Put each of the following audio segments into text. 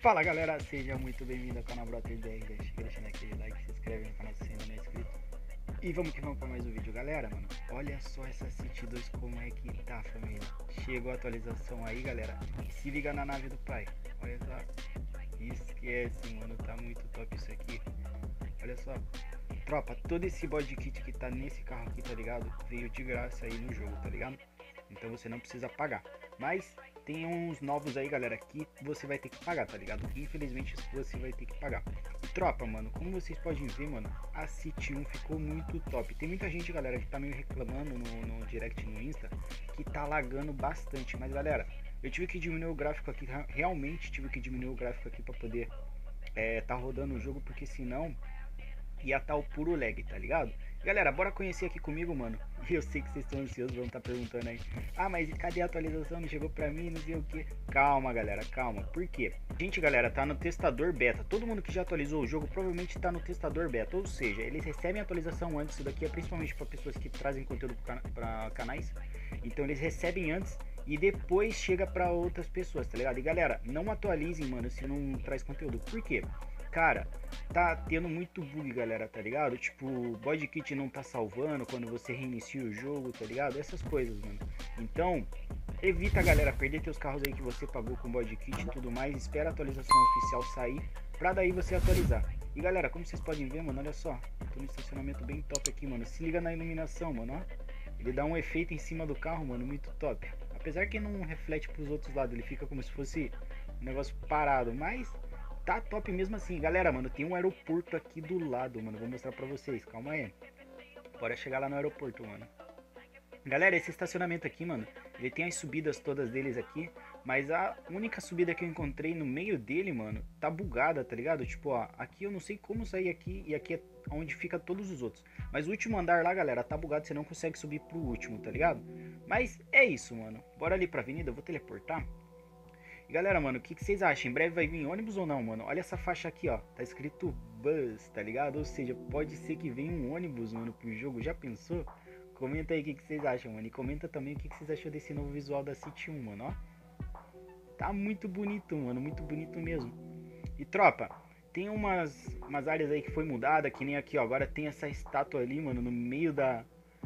Fala galera, seja muito bem-vindo ao canal Brother 10. Deixando aquele like, se inscreve no canal se ainda não é inscrito. E vamos que vamos para mais um vídeo, galera, mano. Olha só essa City 2 como é que tá, família. Chegou a atualização aí, galera. E se liga na nave do pai. Olha só. Esquece, mano, tá muito top isso aqui. Olha só. Tropa, todo esse body kit que tá nesse carro aqui, tá ligado? Veio de graça aí no jogo, tá ligado? Então você não precisa pagar. Mas tem uns novos aí, galera, que você vai ter que pagar, tá ligado? Infelizmente você vai ter que pagar. E tropa, mano, como vocês podem ver, mano, a City 1 ficou muito top. Tem muita gente, galera, que tá meio reclamando no direct no Insta que tá lagando bastante. Mas, galera, eu tive que diminuir o gráfico aqui, realmente tive que diminuir o gráfico aqui pra poder tá rodando o jogo, porque senão ia tá o puro lag, tá ligado? Galera, bora conhecer aqui comigo, mano. Eu sei que vocês estão ansiosos, vão estar perguntando aí: ah, mas cadê a atualização? Não chegou pra mim, não sei o que. Calma, galera, calma. Por quê? Gente, galera, tá no testador beta. Todo mundo que já atualizou o jogo provavelmente tá no testador beta. Ou seja, eles recebem a atualização antes. Isso daqui é principalmente para pessoas que trazem conteúdo para canais. Então eles recebem antes e depois chega para outras pessoas, tá ligado? E galera, não atualizem, mano, se não traz conteúdo. Por quê? Cara, tá tendo muito bug, galera, tá ligado? Tipo, o body kit não tá salvando quando você reinicia o jogo, tá ligado? Essas coisas, mano. Então, evita, galera, perder teus carros aí que você pagou com body kit e tudo mais. Espera a atualização oficial sair pra daí você atualizar. E galera, como vocês podem ver, mano, olha só. Tô no estacionamento bem top aqui, mano. Se liga na iluminação, mano, ó. Ele dá um efeito em cima do carro, mano, muito top. Apesar que não reflete pros outros lados, ele fica como se fosse um negócio parado, mas tá top mesmo assim. Galera, mano, tem um aeroporto aqui do lado, mano. Vou mostrar pra vocês, calma aí. Bora chegar lá no aeroporto, mano. Galera, esse estacionamento aqui, mano, ele tem as subidas todas deles aqui, mas a única subida que eu encontrei no meio dele, mano, tá bugada, tá ligado? Tipo, ó, aqui eu não sei como sair aqui e aqui é onde fica todos os outros. Mas o último andar lá, galera, tá bugado, você não consegue subir pro último, tá ligado? Mas é isso, mano. Bora ali pra avenida, eu vou teleportar. E galera, mano, o que vocês acham? Em breve vai vir ônibus ou não, mano? Olha essa faixa aqui, ó. Tá escrito Bus, tá ligado? Ou seja, pode ser que venha um ônibus, mano, pro jogo. Já pensou? Comenta aí o que vocês acham, mano. E comenta também o que vocês acham desse novo visual da City 1, mano, ó. Tá muito bonito, mano. Muito bonito mesmo. E tropa, tem umas áreas aí que foi mudada, que nem aqui, ó. Agora tem essa estátua ali, mano, no meio da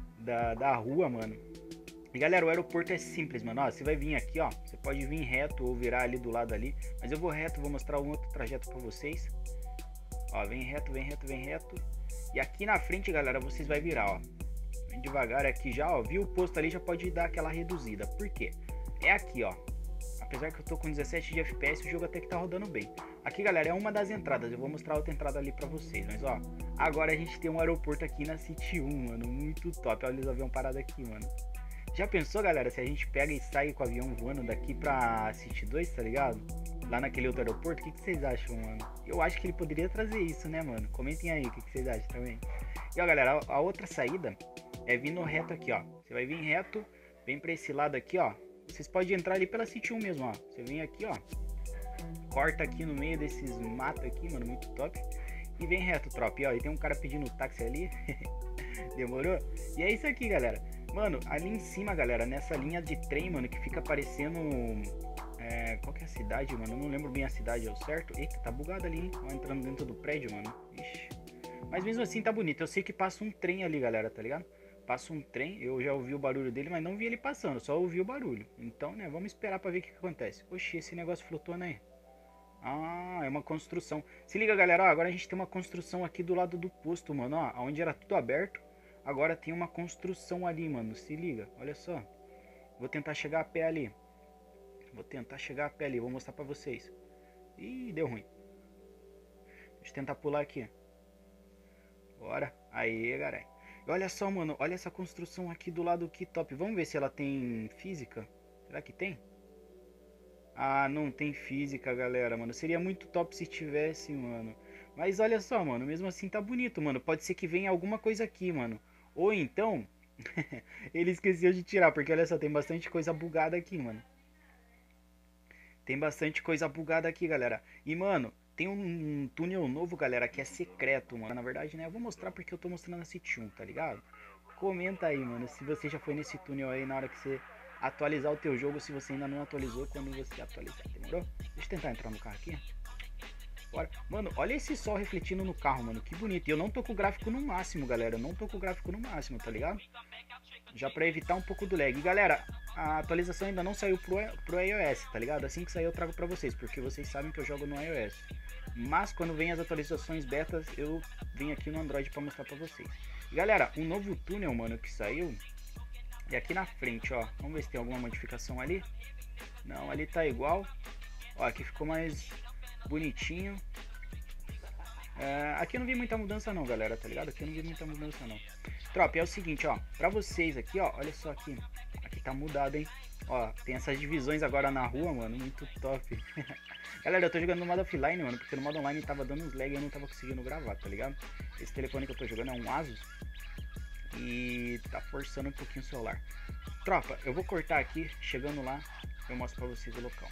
rua, mano. E galera, o aeroporto é simples, mano, ó, você vai vir aqui, ó, você pode vir reto ou virar ali do lado ali, mas eu vou reto, vou mostrar um outro trajeto pra vocês. Ó, vem reto, vem reto, vem reto. E aqui na frente, galera, vocês vai virar, ó. Vem devagar aqui já, ó, viu o posto ali, já pode dar aquela reduzida. Por quê? É aqui, ó. Apesar que eu tô com 17 de FPS, o jogo até que tá rodando bem. Aqui, galera, é uma das entradas, eu vou mostrar outra entrada ali pra vocês, mas ó, agora a gente tem um aeroporto aqui na City 1, mano, muito top. Olha os aviões parados aqui, mano. Já pensou, galera, se a gente pega e sai com o avião voando daqui pra City 2, tá ligado? Lá naquele outro aeroporto, o que vocês acham, mano? Eu acho que ele poderia trazer isso, né, mano? Comentem aí o que vocês acham também. E ó, galera, a outra saída é vindo reto aqui, ó. Você vai vir reto, vem pra esse lado aqui, ó. Vocês podem entrar ali pela City 1 mesmo, ó. Você vem aqui, ó. Corta aqui no meio desses matos aqui, mano, muito top. E vem reto, tropa. E ó, e tem um cara pedindo táxi ali. Demorou? E é isso aqui, galera. Mano, ali em cima, galera, nessa linha de trem, mano, que fica parecendo... qual que é a cidade, mano? Eu não lembro bem a cidade, é o certo? Eita, tá bugado ali, hein? Ó, entrando dentro do prédio, mano. Ixi. Mas mesmo assim tá bonito. Eu sei que passa um trem ali, galera, tá ligado? Passa um trem, eu já ouvi o barulho dele, mas não vi ele passando, só ouvi o barulho. Então, né, vamos esperar pra ver o que acontece. Oxi, esse negócio flutuando aí. Ah, é uma construção. Se liga, galera, ó, agora a gente tem uma construção aqui do lado do posto, mano, ó. Onde era tudo aberto, agora tem uma construção ali, mano. Se liga, olha só. Vou tentar chegar a pé ali. Vou mostrar pra vocês. Ih, deu ruim. Deixa eu tentar pular aqui. Bora. Aí, galera. E olha só, mano, olha essa construção aqui do lado, que top. Vamos ver se ela tem física. Será que tem? Ah, não tem física, galera, mano. Seria muito top se tivesse, mano. Mas olha só, mano, mesmo assim tá bonito, mano. Pode ser que venha alguma coisa aqui, mano. Ou então, ele esqueceu de tirar, porque olha só, tem bastante coisa bugada aqui, mano. Tem bastante coisa bugada aqui, galera. E, mano, tem um túnel novo, galera, que é secreto, mano. Na verdade, né, eu vou mostrar porque eu tô mostrando a City 1, tá ligado? Comenta aí, mano, se você já foi nesse túnel aí na hora que você atualizar o teu jogo, se você ainda não atualizou, quando você atualizar, demorou? Deixa eu tentar entrar no carro aqui. fora. Mano, olha esse sol refletindo no carro, mano, que bonito. E eu não tô com o gráfico no máximo, galera, eu não tô com o gráfico no máximo, tá ligado? Já pra evitar um pouco do lag. E galera, a atualização ainda não saiu pro iOS, tá ligado? Assim que sair eu trago pra vocês, porque vocês sabem que eu jogo no iOS. Mas quando vem as atualizações betas, eu venho aqui no Android pra mostrar pra vocês. E galera, um novo túnel, mano, que saiu. E aqui na frente, ó, vamos ver se tem alguma modificação ali. Não, ali tá igual. Ó, aqui ficou mais bonitinho. Aqui eu não vi muita mudança não, galera, tá ligado? Aqui eu não vi muita mudança não. Tropa, é o seguinte, ó, pra vocês aqui, ó, olha só aqui. Aqui tá mudado, hein. Ó, tem essas divisões agora na rua, mano, muito top. Galera, eu tô jogando no modo offline, mano, porque no modo online tava dando uns lag e eu não tava conseguindo gravar, tá ligado? Esse telefone que eu tô jogando é um Asus e tá forçando um pouquinho o celular. Tropa, eu vou cortar aqui, chegando lá, eu mostro pra vocês o local.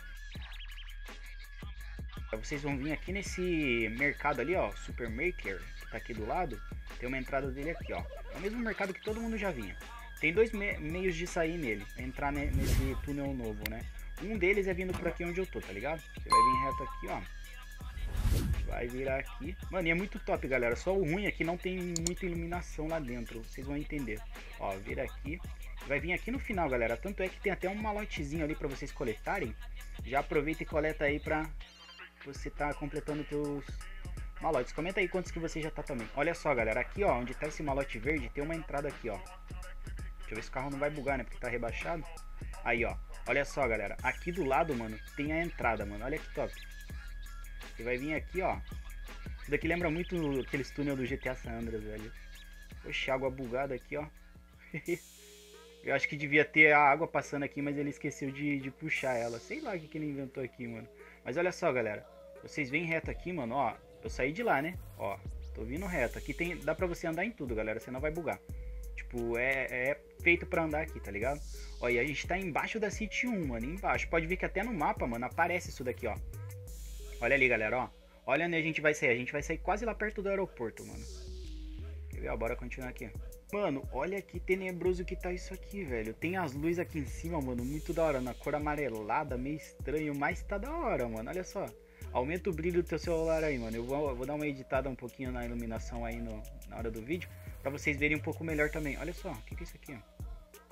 Vocês vão vir aqui nesse mercado ali, ó, Supermaker, que tá aqui do lado. Tem uma entrada dele aqui, ó. É o mesmo mercado que todo mundo já vinha. Tem dois meios de sair nele, entrar nesse túnel novo, né? Um deles é vindo por aqui onde eu tô, tá ligado? Você vai vir reto aqui, ó. Vai virar aqui. Mano, e é muito top, galera. Só o ruim é que não tem muita iluminação lá dentro. Vocês vão entender. Ó, vira aqui. Vai vir aqui no final, galera. Tanto é que tem até um malotezinho ali pra vocês coletarem. Já aproveita e coleta aí pra você tá completando teus malotes. Comenta aí quantos que você já tá também. Olha só, galera. Aqui, ó, onde tá esse malote verde, tem uma entrada aqui, ó. Deixa eu ver se o carro não vai bugar, né? Porque tá rebaixado. Aí, ó. Olha só, galera. Aqui do lado, mano, tem a entrada, mano. Olha que top. Você vai vir aqui, ó. Isso daqui lembra muito aqueles túnel do GTA San Andreas, velho. Oxe, água bugada aqui, ó. Eu acho que devia ter a água passando aqui, mas ele esqueceu de puxar ela. Sei lá o que ele inventou aqui, mano. Mas olha só, galera. Vocês vêm reto aqui, mano, ó. Eu saí de lá, né? Ó, tô vindo reto. Aqui dá pra você andar em tudo, galera. Você não vai bugar. Tipo, é feito pra andar aqui, tá ligado? Ó, e a gente tá embaixo da City 1, mano. Embaixo. Pode ver que até no mapa, mano, aparece isso daqui, ó. Olha ali, galera, ó. Olha onde a gente vai sair. A gente vai sair quase lá perto do aeroporto, mano. Quer ver? Ó, bora continuar aqui. Mano, olha que tenebroso que tá isso aqui, velho. Tem as luzes aqui em cima, mano. Muito da hora. Na cor amarelada, meio estranho. Mas tá da hora, mano. Olha só. Aumenta o brilho do teu celular aí, mano. Eu vou dar uma editada um pouquinho na iluminação aí na hora do vídeo. Pra vocês verem um pouco melhor também. Olha só. O que é isso aqui, ó?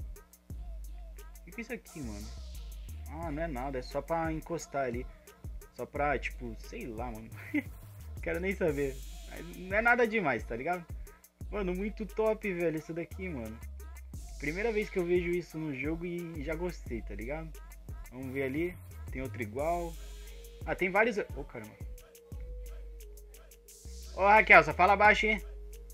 O que é isso aqui, mano? Ah, não é nada. É só pra encostar ali. Só pra, tipo, sei lá, mano. Quero nem saber. Mas não é nada demais, tá ligado? Mano, muito top, velho, isso daqui, mano. Primeira vez que eu vejo isso no jogo e já gostei, tá ligado? Vamos ver ali. Tem outro igual. Ah, tem vários... Ô, caramba. Ô, Raquel, só fala baixo, hein?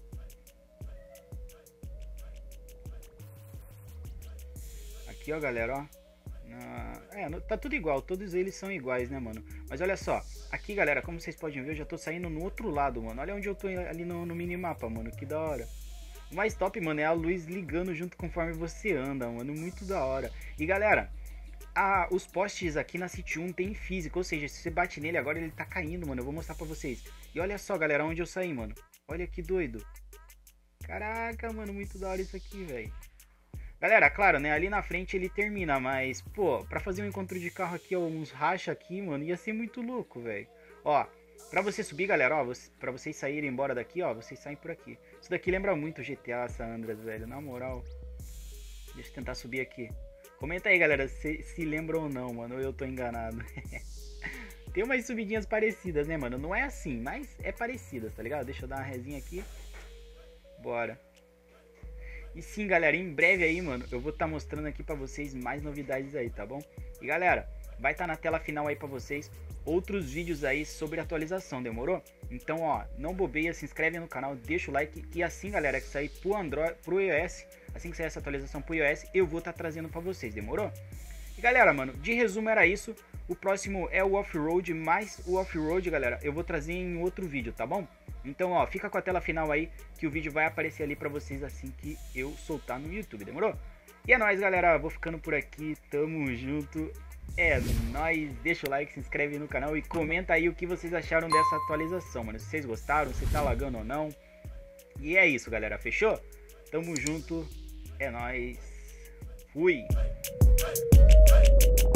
Aqui, ó, galera, ó. Tá tudo igual, todos eles são iguais, né, mano? Mas olha só, aqui, galera, como vocês podem ver, eu já tô saindo no outro lado, mano. Olha onde eu tô ali no minimapa, mano, que da hora. O mais top, mano, é a luz ligando junto conforme você anda, mano, muito da hora. E, galera, os postes aqui na City 1 tem física, ou seja, se você bate nele agora ele tá caindo, mano. Eu vou mostrar pra vocês. E olha só, galera, onde eu saí, mano. Olha que doido. Caraca, mano, muito da hora isso aqui, velho. Galera, claro, né, ali na frente ele termina, mas, pô, pra fazer um encontro de carro aqui, ó, uns racha aqui, mano, ia ser muito louco, velho. Ó, pra você subir, galera, ó, pra vocês saírem embora daqui, ó, vocês saem por aqui. Isso daqui lembra muito GTA San Andreas, velho, na moral. Deixa eu tentar subir aqui. Comenta aí, galera, se lembra ou não, mano, ou eu tô enganado. Tem umas subidinhas parecidas, né, mano, não é assim, mas é parecidas, tá ligado? Deixa eu dar uma resinha aqui. Bora. E sim, galera, em breve aí, mano, eu vou estar mostrando aqui pra vocês mais novidades aí, tá bom? E galera, vai estar na tela final aí pra vocês outros vídeos aí sobre atualização, demorou? Então, ó, não bobeia, se inscreve no canal, deixa o like, que assim, galera, que sair pro Android, pro iOS, assim que sair essa atualização pro iOS, eu vou estar trazendo pra vocês, demorou? E galera, mano, de resumo era isso. O próximo é o off-road, mas o off-road, galera, eu vou trazer em outro vídeo, tá bom? Então, ó, fica com a tela final aí, que o vídeo vai aparecer ali pra vocês assim que eu soltar no YouTube, demorou? E é nóis, galera, vou ficando por aqui, tamo junto, é nóis, deixa o like, se inscreve no canal e comenta aí o que vocês acharam dessa atualização, mano, se vocês gostaram, se tá lagando ou não. E é isso, galera, fechou? Tamo junto, é nóis, fui!